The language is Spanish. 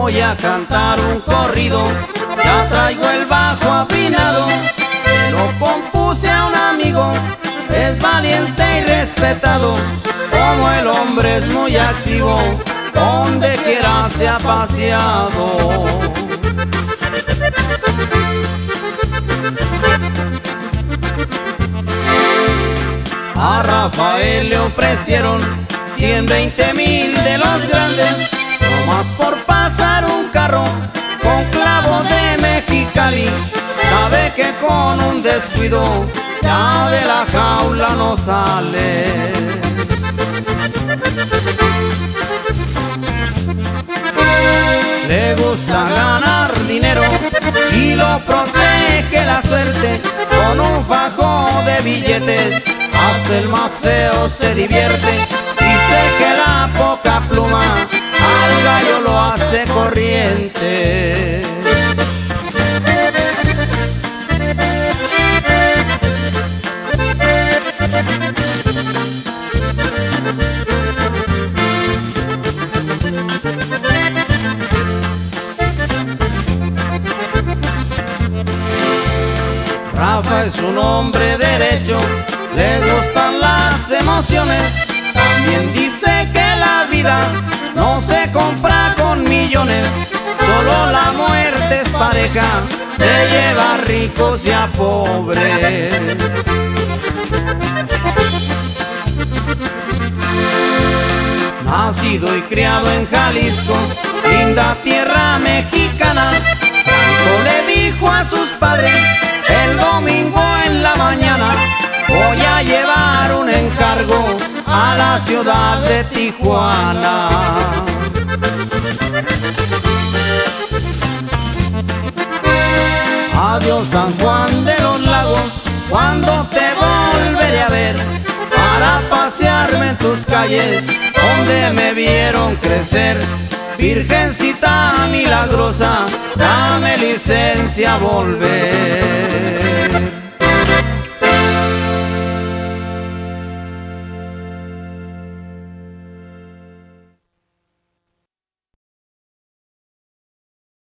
voy a cantar un corrido, ya traigo el bajo afinado. Se lo compuse a un amigo, es valiente y respetado. Como el hombre es muy activo, donde quiera se ha paseado. A Rafael le ofrecieron 120,000 de los grandes, nomás por pasar un carro con clavo de Mexicali. Sabe que con un descuido ya de la jaula no sale. Le gusta ganar dinero y lo protege la suerte con un fajo de billetes. Hasta el más feo se divierte. Dice que la poca pluma al gallo lo hace corriente. Rafa es un hombre derecho, le gustan las emociones. También dice que la vida no se compra con millones. Solo la muerte es pareja, se lleva a ricos y a pobres. Nacido y criado en Jalisco, linda tierra mexicana, Franco le dijo a sus padres el domingo en la mañana: voy a llevar un encargo a la ciudad de Tijuana. Adiós San Juan de los Lagos, cuando te volveré a ver, para pasearme en tus calles donde me vieron crecer. Virgencita milagrosa, dame licencia a volver.